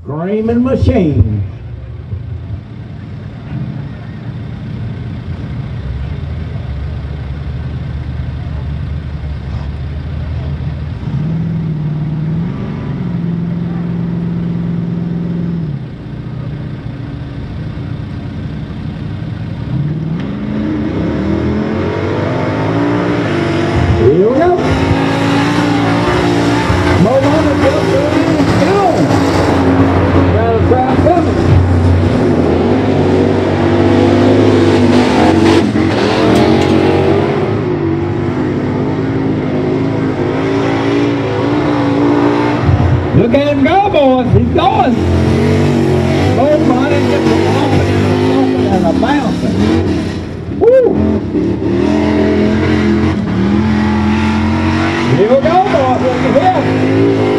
Screaming machine. Here we go. More on the go. Got a crowd coming. Look at him go, boys. He's going. Both bodies just a bumping and a bouncing. Woo! Here we go, boys. Look at him.